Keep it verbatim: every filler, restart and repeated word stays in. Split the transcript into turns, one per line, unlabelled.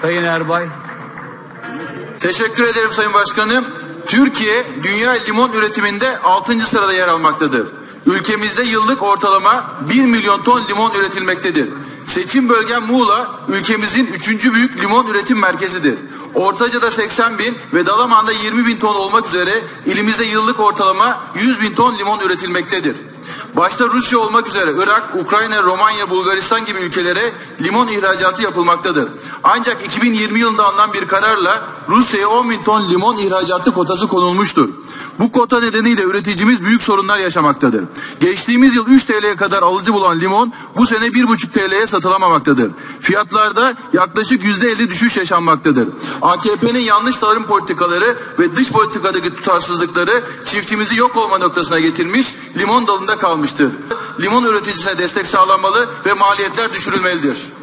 Sayın Erbay.
Teşekkür ederim Sayın Başkanım. Türkiye dünya limon üretiminde altıncı sırada yer almaktadır. Ülkemizde yıllık ortalama bir milyon ton limon üretilmektedir. Seçim bölgem Muğla ülkemizin üçüncü büyük limon üretim merkezidir. Ortaca'da seksen bin ve Dalaman'da yirmi bin ton olmak üzere ilimizde yıllık ortalama yüz bin ton limon üretilmektedir. Başta Rusya olmak üzere Irak, Ukrayna, Romanya, Bulgaristan gibi ülkelere limon ihracatı yapılmaktadır. Ancak iki bin yirmi yılında alınan bir kararla Rusya'ya on bin ton limon ihracatı kotası konulmuştur. Bu kota nedeniyle üreticimiz büyük sorunlar yaşamaktadır. Geçtiğimiz yıl üç T L'ye kadar alıcı bulan limon bu sene bir buçuk T L'ye satılamamaktadır. Fiyatlarda yaklaşık yüzde elli düşüş yaşanmaktadır. A K P'nin yanlış tarım politikaları ve dış politikadaki tutarsızlıkları çiftçimizi yok olma noktasına getirmiş, limon dalında kalmıştır. Limon üreticisine destek sağlanmalı ve maliyetler düşürülmelidir.